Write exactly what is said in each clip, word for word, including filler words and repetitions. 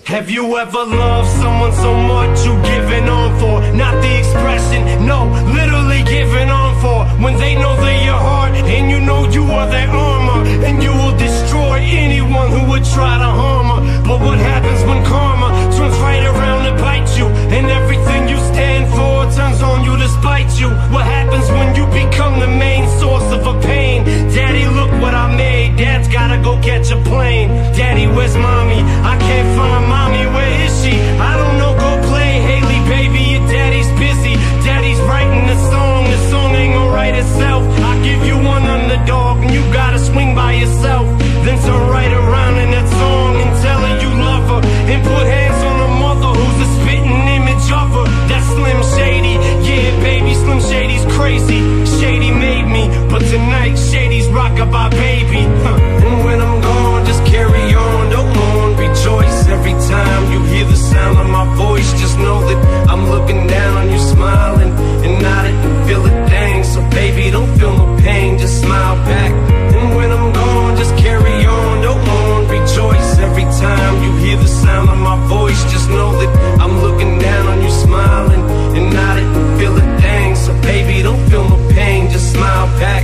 Have you ever loved someone so much you giving on for? Not the expression, no, literally giving on for. When they know they're your heart and you know you are their armor, and you will destroy anyone who would try to harm her. But what happens when karma turns right around to bite you, and everything you stand for turns on you to spite you? What happens when you become the main source of a pain? Daddy, look what I made. Dad's gotta go catch a plane. Daddy, where's mommy? I can't find mommy, where is she? I don't know, go play Haley, baby, your daddy's busy. Daddy's writing the song, the song ain't gonna write itself. I give you one underdog and you gotta swing by yourself. Then turn right around in that song and tell her you love her, and put hands on her mother who's a spitting image of her. That's Slim Shady, yeah baby, Slim Shady's crazy. Shady made me, but tonight Shady's rockabye baby, huh. And when I'm gone, just carry on, don't mourn, rejoice. Every time you hear the sound of my voice, just know that I'm looking down on you, smiling, and I didn't feel a thing. So baby, don't feel no pain, just smile back. And when I'm gone, just carry on, don't mourn, rejoice. Every time you hear the sound of my voice, just know that I'm looking down on you, smiling, and I didn't feel a thing. So baby, don't feel no pain, just smile back.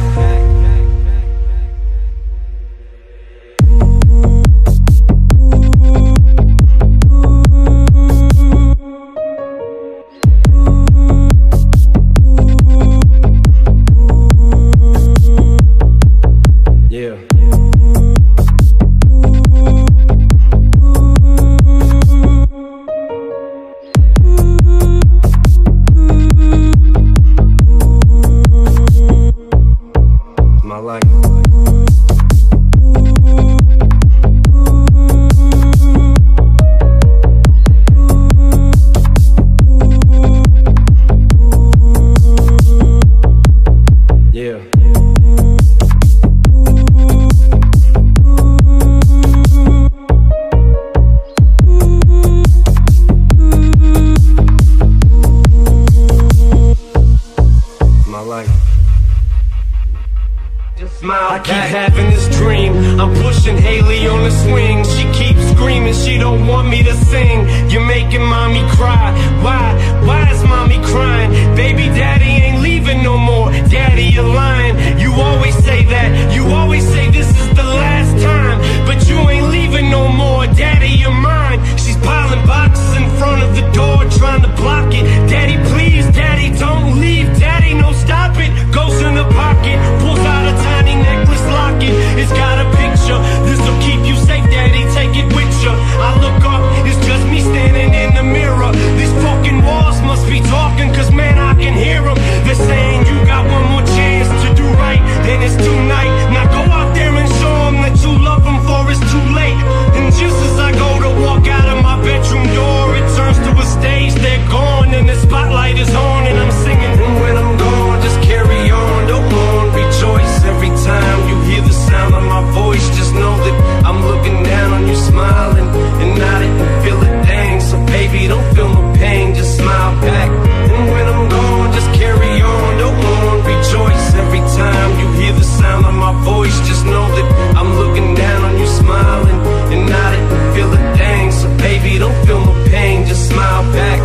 I keep having this dream, I'm pushing Haley on the swing. She keeps screaming, she don't want me to sing. You're making mommy cry, why? Why is mommy crying? Baby daddy ain't leaving no more, daddy you're lying. You always say that, you always say this is the last time, but you ain't leaving no more, daddy you're mine. She's piling boxes in front of the door, trying to block it. Daddy please, daddy don't leave, daddy no stop it. Goes in the pocket, pulls out a tiny necklace locket. It's got a picture, this'll keep you safe, daddy, take it with you. I look up, it's just me standing in the mirror. These fucking walls must be talking, cause man I can hear them. They're saying you got one more chance to do right, then it's tonight. Now go out there and show them that you love them, for it's too late. And just as I go to walk out of my bedroom door, it turns to a stage, they're gone, and the spotlight is on, and I'm singing. And when I'm gone, just carry on, don't mourn, rejoice. Every time you hear the sound of my voice, just know that I'm looking down on you, smiling, and I didn't feel a thing. So baby, don't feel no pain, just smile back. And when I'm gone, just carry on, don't mourn, rejoice. Every time you hear the sound of my voice, just know that I'm looking down on you, smiling, and I didn't feel a thing. So baby, don't feel no pain, just smile back.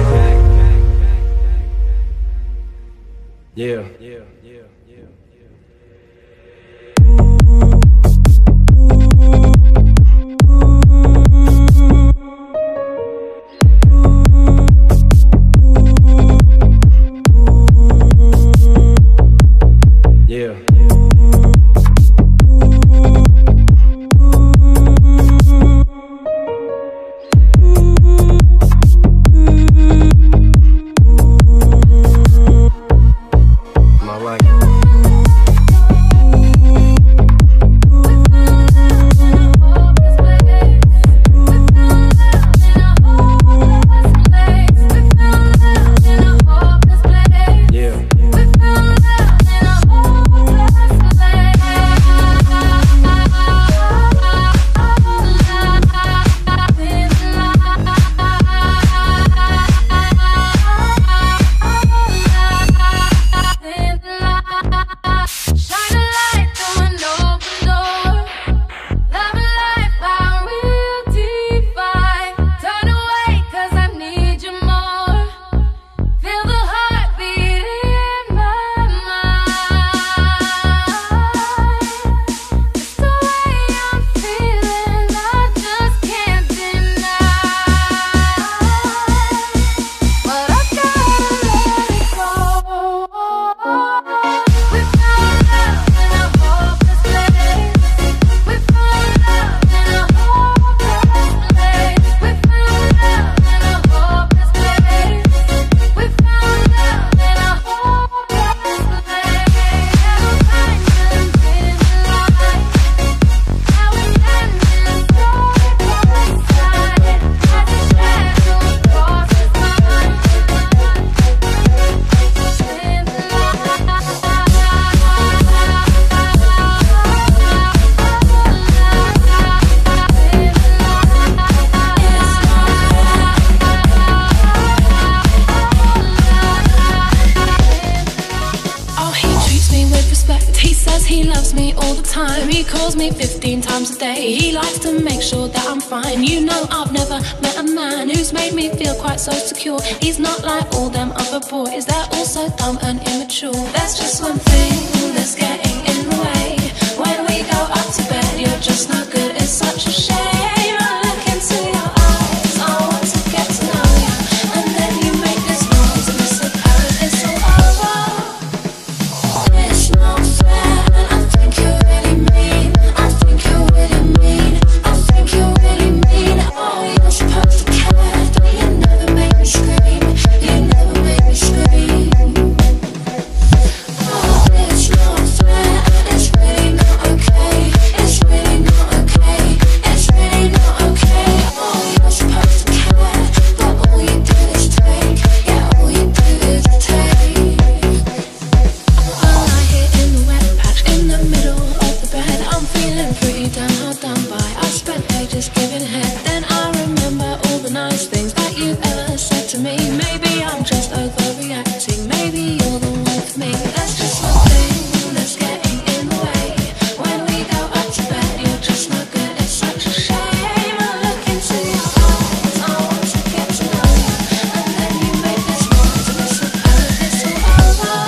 Yeah, yeah, yeah, yeah. Yeah. My life. He calls me fifteen times a day. He likes to make sure that I'm fine. You know I've never met a man who's made me feel quite so secure. He's not like all them other boys, they're all so dumb and immature. There's just one thing that's getting in the way. When we go up to bed, you're just not good. It's such a shame. I look into your eyes, I want to get to know you, and then you make this noise, and I suppose it's all over. It's not fair, and I think you're really mean. I think you're really mean. I think you're really mean. Oh, you're supposed to care, but you never make me scream. You never make me scream. Oh, it's not fair, and it's really not okay. It's really not okay. It's really not okay. Oh, you're supposed to care, but all you do is take. Yeah, all you do is take. I lie here in the wet patch, in the middle of the bed. I'm feeling pretty damn hard done by. I spent ages giving head, then I remember all the nice things that you've ever said to me. Maybe I'm just overreacting. Maybe you're the one for me. There's just one thing that's getting in the way. When we go up to bed, you're just not good. It's such a shame. I look into your eyes, I want to get to know you, and then you make this noise, and I suppose it's all over.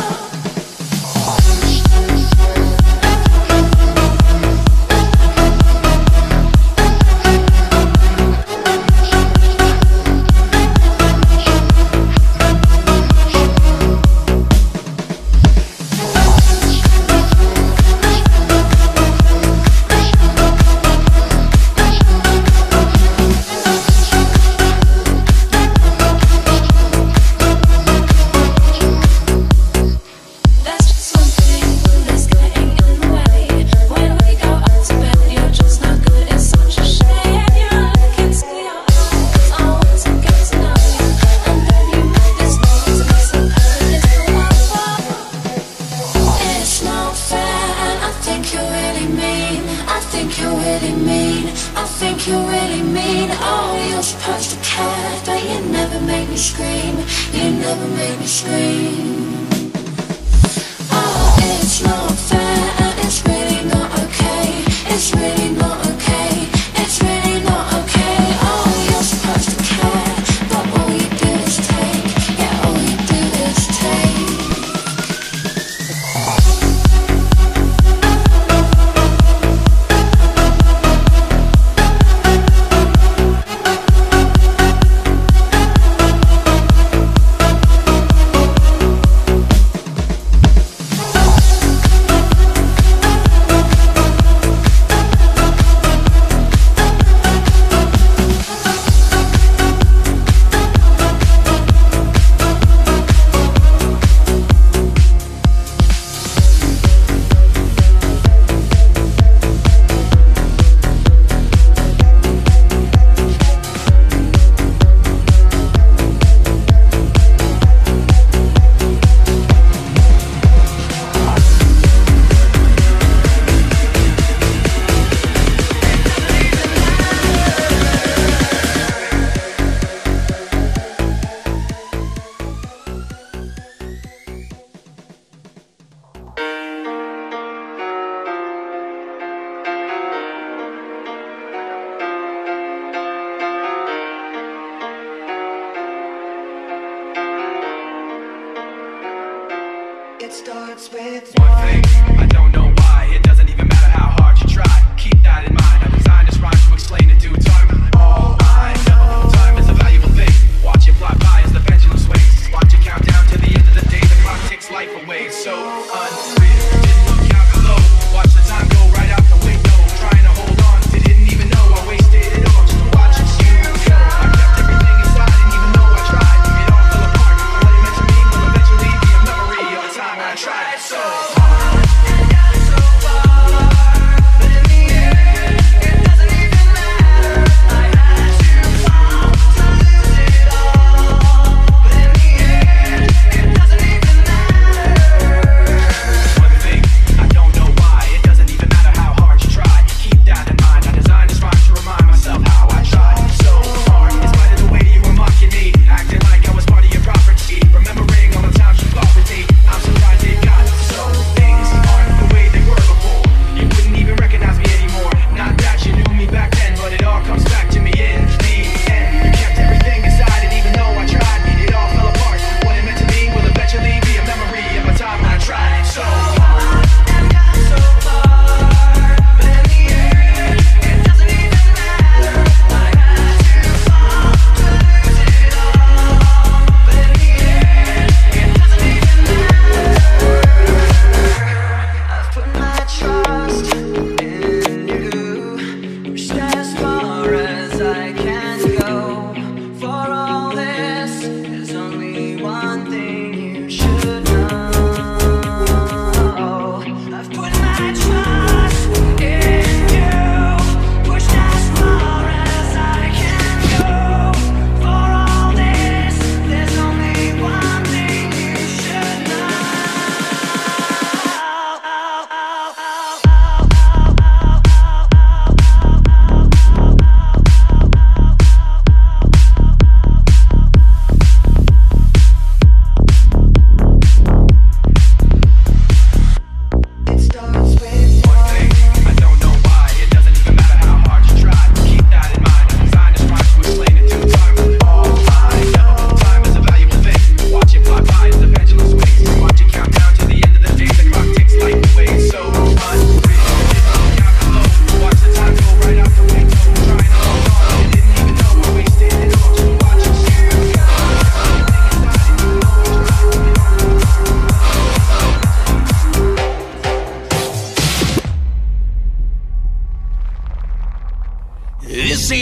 There's just one thing that's getting in the way. When we go up to bed, you're just not good. It's such a shame. I look into your eyes, I want to get to know you, and then you make this noise, and I suppose it's all over. It's not fair, and I think you're really mean. I think you're really mean. I think you're really mean. Oh, you're supposed to care, but you never make me scream. You never make me scream. Oh, it's not fair, and it's really not okay. It's really not okay. It's really not okay. Oh, you're supposed to care, but all you do is take. Yeah, all you do is take. It starts with One thing, I don't know why. It doesn't even matter how hard you try. Keep that in mind. I designed this rhyme to explain in due time. All I know, time is a valuable thing. Watch it fly by as the pendulum swings. Watch it count down to the end of the day. The clock takes life away. So unreal. Didn't look out below. Watch the time go right out the window. Trying to hold on, didn't even know I wasted it all just to watch it you go. I kept everything inside, and even though I tried, it all fell apart. What it meant to me will eventually be a memory of the time I tried so hard and got so far, but in the end, it doesn't even matter. I had to fall to lose it all.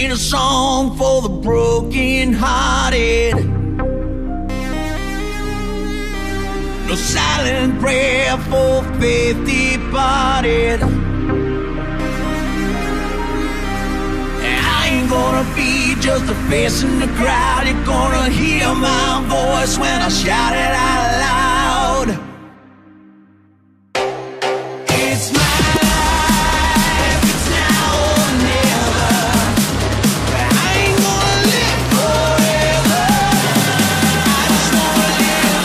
ain't a song for the broken-hearted. No silent prayer for faith departed. I ain't gonna be just a face in the crowd. You're gonna hear my voice when I shout it out loud. It's my life, it's now or never. I ain't gonna live forever. I just wanna live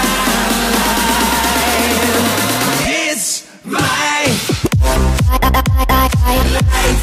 my life. It's my life.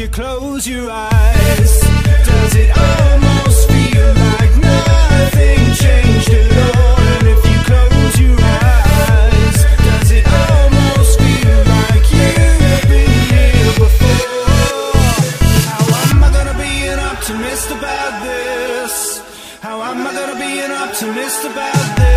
you close your eyes, does it almost feel like nothing changed at all? And if you close your eyes, does it almost feel like you've been here before? How am I gonna be an optimist about this? How am I gonna be an optimist about this?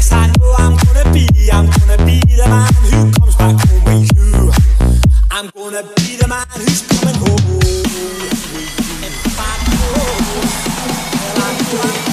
I'm gonna wanna be the man who's coming home. If I go, well, I'm going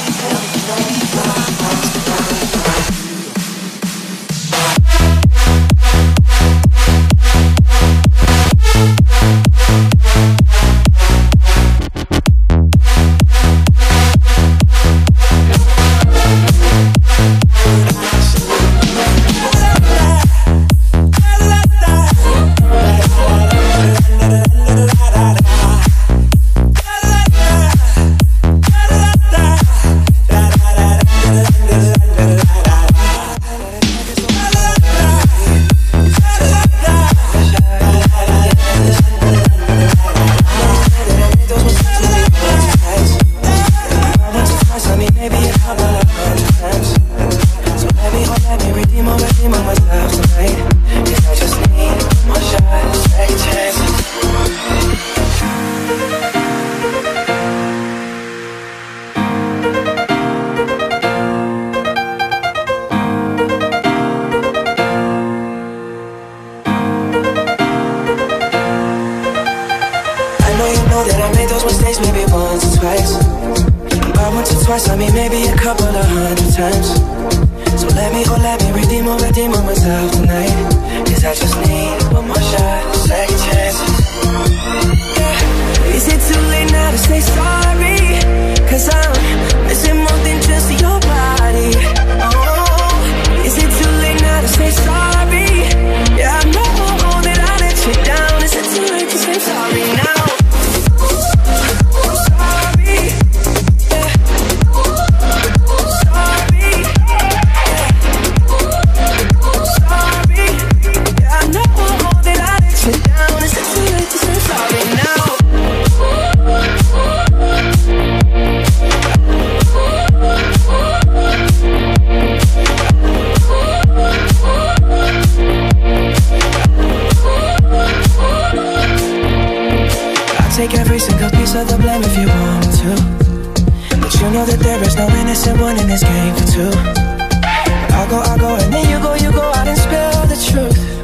twice, I mean maybe a couple of hundred times. So let me, oh let me redeem or redeem on myself tonight. Cause I just need one more shot, second chance. Yeah. Is it too late now to say sorry? Cause I'm missing more than just your body. Oh, is it too late now to say sorry? Yeah, I know that I let you down. Is it too late to say sorry now? Take every single piece of the blame if you want me to. But you know that there is no innocent one in this game for two. I'll go, I'll go, and then you go, you go out and spill the truth.